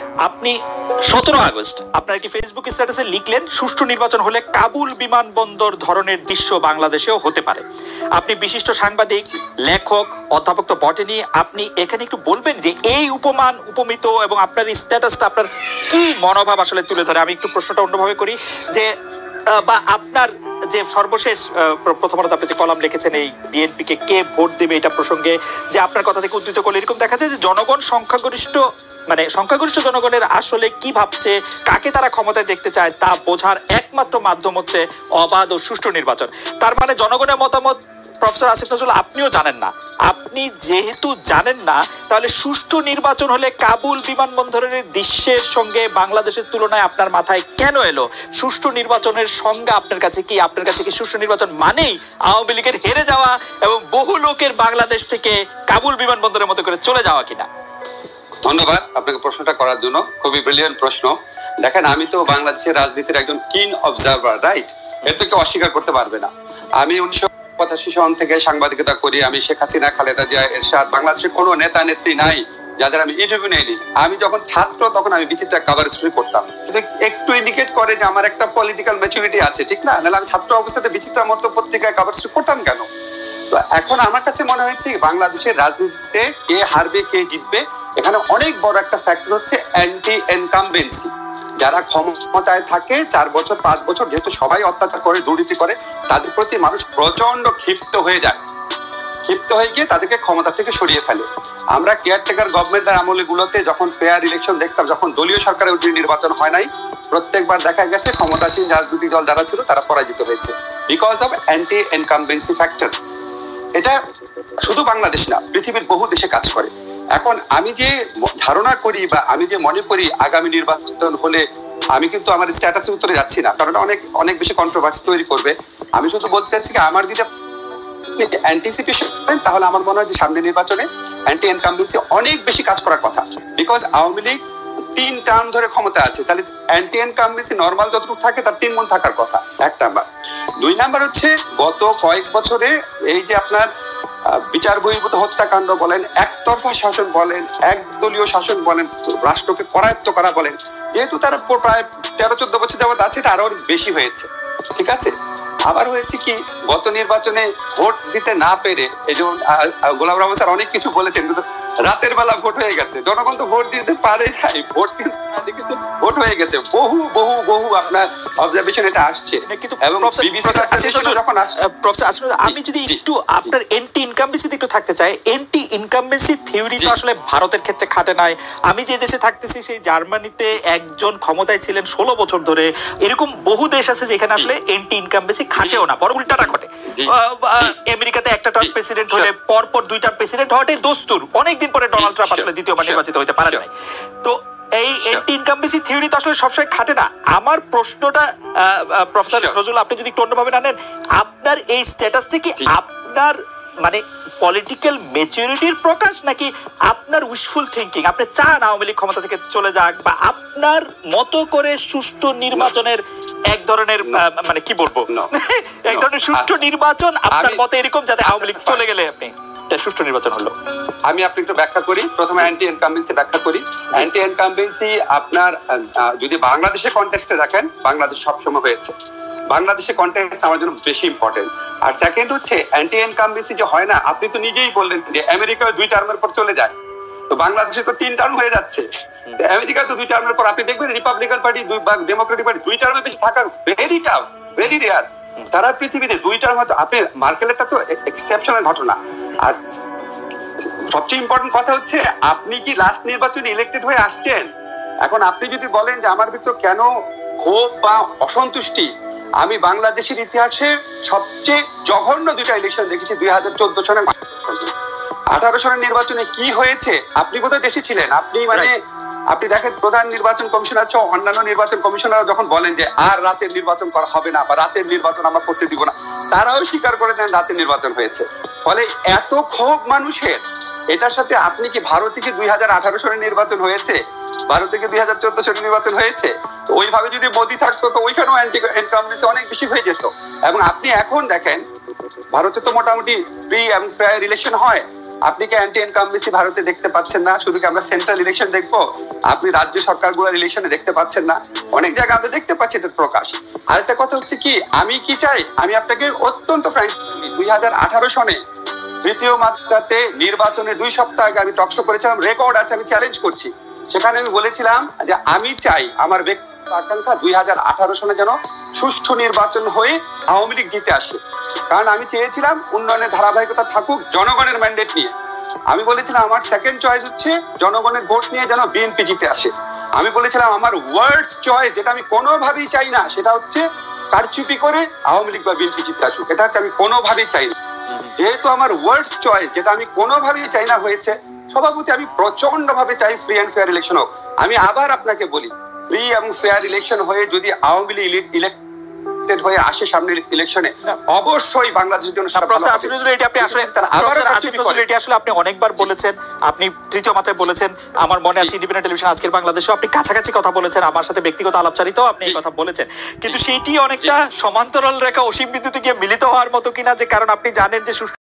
আপনি 17 আগস্ট আপনার একটি ফেসবুক স্ট্যাটাসে লিখলেন সুষ্ঠু নির্বাচন হলে কাবুল বিমানবন্দর ধরনের দৃশ্য বাংলাদেশেও হতে পারে। আপনি বিশিষ্ট সাংবাদিক, লেখক, অধ্যাপক তো বটেনি, আপনি এখানে একটু বলবেন যে এই উপমান উপমিত এবং আপনার স্ট্যাটাসটা আপনার কি মনোভাব আসলে তুলে ধরে? আমি একটু প্রশ্নটা অন্যভাবে করি যে বা আপনার যে সর্বশেষ প্রথমত আপনি যে কলাম লিখেছেন এই বিএনপিকে কে ভোট দেবে এটা প্রসঙ্গে, যে আপনার কথা থেকে উদ্ধৃত করলে এরকম দেখা যায় যে জনগণ সংখ্যাগরিষ্ঠ জনগণের আসলে কি ভাবছে, কাকে তারা ক্ষমতায় দেখতে চায় তা বোঝার একমাত্র মাধ্যম হচ্ছে অবাধ ও সুষ্ঠু নির্বাচন। তার মানে জনগণের মতামত প্রফেসর আসিফ নজরুল আপনিও জানেন না। আপনি যেহেতু জানেন না, তাহলে সুষ্ঠু নির্বাচন হলে কাবুল বিমানবন্দরের দৃশ্যের সঙ্গে বাংলাদেশের তুলনায় আপনার মাথায় কেন এলো? সুষ্ঠু নির্বাচনের সংজ্ঞা আপনার কাছে কি? আপনার কাছে কি সুষ্ঠু নির্বাচন মানেই আওয়ামী লীগের হেরে যাওয়া এবং বহু লোকের বাংলাদেশ থেকে কাবুল বিমানবন্দরের মতো করে চলে যাওয়া কিনা? ধন্যবাদ আপনাকে প্রশ্নটা করার জন্য, খুবই ব্রিলিয়ান্ট প্রশ্ন। দেখেন, আমি তো বাংলাদেশের রাজনীতির একজন কিন অবজারভার, রাইট? এর তো কেউ অস্বীকার করতে পারবে না। আমি 1985 সন থেকে সাংবাদিকতা করি। আমি শেখ হাসিনা, খালেদা জিয়া, এরশাদ, বাংলাদেশের কোনো নেতা নেত্রী নাই যাদের আমি ইন্টারভিউ নেইনি। আমি যখন ছাত্র তখন আমি বিচিত্রা কভার স্টোরি করতাম, কিন্তু একটু ইন্ডিকেট করে যে আমার একটা পলিটিক্যাল ম্যাচুরিটি আছে, ঠিক না? নাহলে আমি ছাত্র অবস্থাতে বিচিত্রা মতো পত্রিকায় কভার স্টোরি করতাম কেন? তো এখন আমার কাছে মনে হয়েছে বাংলাদেশের রাজনীতিতে কে হারবে কে জিতবে, এখানে অনেক বড় একটা ফ্যাক্টর হচ্ছে অ্যান্টি এনকামবেন্সি। যারা ক্ষমতায় থাকে 4 বছর 5 বছর, যেহেতু সবাই অত্যাচার করে, দুর্নীতি করে, তাদের প্রতি মানুষ প্রচন্ড ক্ষিপ্ত হয়ে যায়। ক্ষিপ্ত হয়ে গিয়ে তাদেরকে ক্ষমতা থেকে সরিয়ে ফেলে। আমরা কেয়ারটেকার গভর্নমেন্টের আমলগুলোতে যখন ফেয়ার ইলেকশন দেখতাম, যখন দলীয় সরকারের অধীনে নির্বাচন হয় নাই, প্রত্যেকবার দেখা গেছে ক্ষমতাসীন রাজনৈতিক দল যারা ছিল তারা পরাজিত হয়েছে, because of anti incumbency factor. এটা শুধু বাংলাদেশ না, পৃথিবীর বহু দেশে কাজ করে। এখন আমি যে ধারণা করি বা আমি যে মনে করি আগামী নির্বাচন হলে, আমি কিন্তু আমার স্ট্যাটাসের উত্তরে যাচ্ছি না, কারণ অনেক বেশি কন্ট্রোভার্সি তৈরি করবে। আমি শুধু বলতে চাচ্ছি কি, আমার যেটা অ্যান্টিসিপেশন, তাহলে আমার মনে হয় যে সামনে নির্বাচনে অ্যান্টি এনকামবেন্সি অনেক বেশি কাজ করার কথা, বিকজ আওয়ামী লীগ 3 টার্ম ধরে ক্ষমতা আছে। তাহলে অ্যান্টি এনকামবেন্সি নর্মাল যতটুকু থাকে তার 3 গুণ থাকার কথা, 1 নাম্বার। 2 নাম্বার হচ্ছে গত কয়েক বছরে এই যে আপনার বিচার বহির্ভূত হত্যাকাণ্ড বলেন, একতরফা শাসন বলেন, একদলীয় শাসন বলেন, রাষ্ট্রকে করায়ত্ত করা বলেন, যেহেতু তারা প্রায় 13-14 বছর যাবত আছে, এটা আরো বেশি হয়েছে, ঠিক আছে? আবার হয়েছে কি, গত নির্বাচনে ভোট দিতে না পেরে, এই যেমন গোলাম রহমান স্যার অনেক কিছু বলেছেন, কিন্তু রাতের বেলা ভোট হয়ে গেছে, জনগণ তো ভোট দিতে পারে নাই, ভোট কিন্তু ভোট হয়ে গেছে। বহু বহু বহু আপনার অবজারভেশন এটা আসছে। এবং আমি যদি একটু আপনার এন্টি ইনকামবেন্সিতে একটু থাকতে চাই, এন্টি ইনকামবেন্সি থিওরি তো আসলে ভারতের ক্ষেত্রে খাটে নাই। আমি যে দেশে থাকতেছি সেই জার্মানিতে একজন ক্ষমতায় ছিলেন 16 বছর ধরে। এরকম বহু দেশ আছে যেখানে আসলে এন্টি ইনকামবেন্সি খাটেও না, বরং উল্টাটা ঘটে। আমেরিকাতে একটা টার্ম প্রেসিডেন্ট হলে পরপর 2 টার্ম প্রেসিডেন্ট হওয়াটাই দস্তুর। অনেকদিন পরে ডোনাল্ড ট্রাম্প আসলে দ্বিতীয়বার নির্বাচিত হতে পারেন নাই। তো এই এন্টি ইনকামবেন্সি থিওরি তো আসলে সবসময় খাটে না। আমার প্রশ্নটা প্রফেসর নজরুল, আপনি যদি একটু অন্যভাবে নেন, আপনার এই স্ট্যাটাসটা কি আপনার মানে পলিটিক্যাল ম্যাচুরিটির প্রকাশ, নাকি আপনার উইশফুল থিঙ্কিং? আপনি চান আওয়ামী লীগ ক্ষমতা থেকে চলে যাক, বা আপনার মতো করে সুষ্ঠু নির্বাচনের এক ধরনের মানে কি বলবো, এক ধরনের সুষ্ঠু নির্বাচন আপনার মতে এরকম, যাতে আওয়ামী লীগ চলে গেলে আপনি সুষ্ঠু নির্বাচন হলো? আমি আপনি একটু ব্যাখ্যা করি। প্রথমে অ্যান্টি এনকামবেন্সি ব্যাখ্যা করি। অ্যান্টি এনকামবেন্সি আপনার যদি বাংলাদেশের কনটেক্সটে দেখেন, বাংলাদেশ সবসময় হয়েছে। বাংলাদেশের কনটেক্সট আমার জন্য বেশি ইম্পর্টেন্ট। আর সেকেন্ড হচ্ছে অ্যান্টি এনকামবেন্সি যে হয় না, আপনি তো নিজেই বললেন যে আমেরিকায় 2 টার্মের পর চলে যায়, তো বাংলাদেশে তো 3 টার্ম হয়ে যাচ্ছে। আমেরিকায় তো 2 টার্মের পর আপনি দেখবেন রিপাবলিকান পার্টি বা ডেমোক্রেটিক পার্টি 2 টার্মের বেশি থাকার ভেরি টাফ, ভেরি রেয়ার। তারা পৃথিবীতে 2 টার্ম হয়তো, আপনি মার্কেলেরটা তো এক্সেপশনাল ঘটনা। আর সবচেয়ে ইম্পর্টেন্ট কথা হচ্ছে, আপনি কি লাস্ট নির্বাচনে ইলেক্টেড হয়ে আসছেন? এখন আপনি যদি বলেন যে আমার ভিতর কেন ক্ষোভ বা অসন্তুষ্টি, আমি বাংলাদেশের ইতিহাসে সবচেয়ে জঘন্য 2টা ইলেকশন দেখেছি। 2014 সনে, 18 সনের নির্বাচনে কি হয়েছে, আপনি বোধহয় দেশে ছিলেন। আপনি দেখেন, প্রধান নির্বাচন কমিশনার সহ অন্যান্য নির্বাচন কমিশনাররা যখন বলেন যে আর রাতের নির্বাচন করা হবে না বা রাতের নির্বাচন আমরা করতে দিব না, তারাও স্বীকার করে দেন রাতের নির্বাচন হয়েছে। ফলে এত ক্ষোভ মানুষের, এটার সাথে আপনি কি ভারতে কি 2018 সনের নির্বাচন হয়েছে, ভারতে কি 2014 সনের নির্বাচন হয়েছে? তো ওইভাবে যদি মোদি থাকতো তো ওইখানেও অ্যান্টি এনকামবেন্সি অনেক বেশি হয়ে যেত। এবং আপনি এখন দেখেন, ভারতে তো মোটামুটি ফ্রি এবং ফেয়ার ইলেকশন হয়, আপনি কি অ্যান্টি ইনকামবেন্সি ভারতে দেখতে পাচ্ছেন না? শুধু কি আমরা সেন্ট্রাল ইলেকশন দেখবো? আপনি রাজ্য সরকারগুলোর ইলেকশনে দেখতে পাচ্ছেন না? অনেক জায়গায় আমরা দেখতে পাচ্ছি এটার প্রকাশ। আরেকটা কথা হচ্ছে কি, আমি কি চাই, আমি আপনাকে অত্যন্ত ফ্র্যাঙ্ক, 2018 সনে তৃতীয় মাত্রাতে নির্বাচনের 2 সপ্তাহ আগে আমি টকশো করেছিলাম, রেকর্ড আছে, আমি চ্যালেঞ্জ করছি। সেখানে আমি বলেছিলাম যে আমি চাই আমার ব্যক্তিগত আকাঙ্ক্ষা 2018 সনে যেন সুষ্ঠু নির্বাচন হয়ে আওয়ামী লীগ জিতে আসে। কারণ আমি চেয়েছিলাম উন্নয়নের ধারাবাহিকতা থাকুক জনগণের ম্যান্ডেট নিয়ে। আমি বলেছিলাম আমার সেকেন্ড চয়েস হচ্ছে জনগণের ভোট নিয়ে যেন বিএনপি জিতে আসে। আমি বলেছিলাম আমার ওয়ার্স্ট চয়েস, যেটা আমি কোনোভাবেই চাই না, সেটা হচ্ছে কারচুপি করে আওয়ামী লীগ বা বিএনপি জিতে আসুক। এটা হচ্ছে আমি কোনোভাবেই চাই না। যেহেতু আমার ওয়ার্স্ট চয়েস, যেটা আমি কোনোভাবেই চাই না, হয়েছে, সভাপতি আমি প্রচন্ড ভাবে চাই ফ্রি অ্যান্ড ফেয়ার ইলেকশন হোক। আমি আবার আপনাকে বলি, ফ্রি এবং ফেয়ার ইলেকশন হয়ে যদি আওয়ামী লীগ ইলেক্টেড হয়ে আসে সামনে ইলেকশনে, অবশ্যই বাংলাদেশের জন্য আপনি অনেকবার বলেছেন, আপনি তৃতীয় মাত্রায় বলেছেন, আমার মনে আছে ইন্ডিপেন্ডেন্ট টেলিভিশন আজকের বাংলাদেশে আপনি কাছাকাছি কথা বলেছেন, আমার সাথে ব্যক্তিগত আলাপচারিতাও আপনি এই কথা বলেছেন, কিন্তু সেইটি অনেকটা সমান্তরাল রেখা অসীম বিদ্যুতে গিয়ে মিলিত হওয়ার মতো কিনা, যে কারণ আপনি জানেন যে